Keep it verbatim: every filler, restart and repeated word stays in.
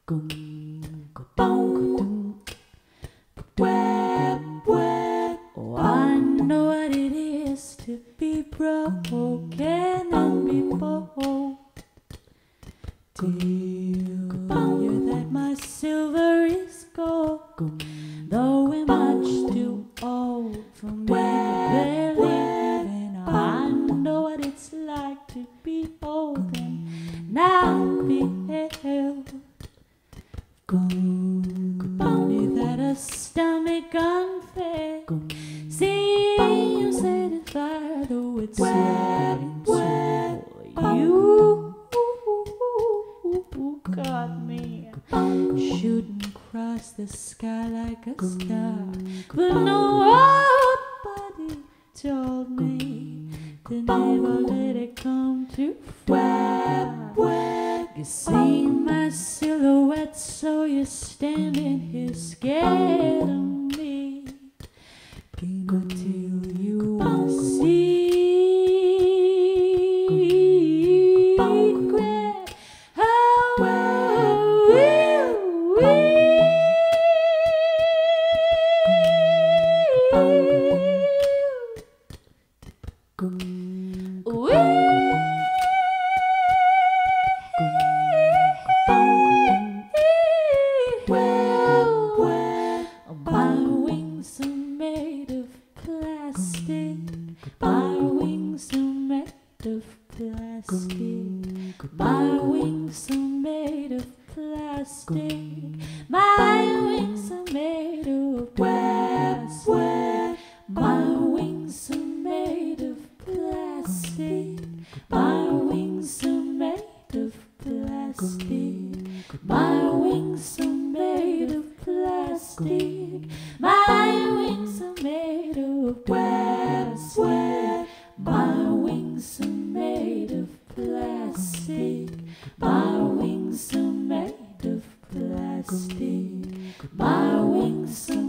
Oh, I know what it is to be broken and be bold. Tell you that my silver is gold, though we're much too old for me to believe in. I know what it's like to be old and not be held. Only that a stomach unfed, see you satisfied, though it's wet, wet. You got me shooting across the sky like a star, but nobody told me to never let it come too far. You see my silhouette, so you're standing here scared of me. But till you see my wings are made of plastic. My wings are made of plastic. My wings are made of plastic. My wings are made of plastic. My wings are made of plastic. My wings are made of plastic. My wings are made of plastic. My wings are made of plastic. My wings are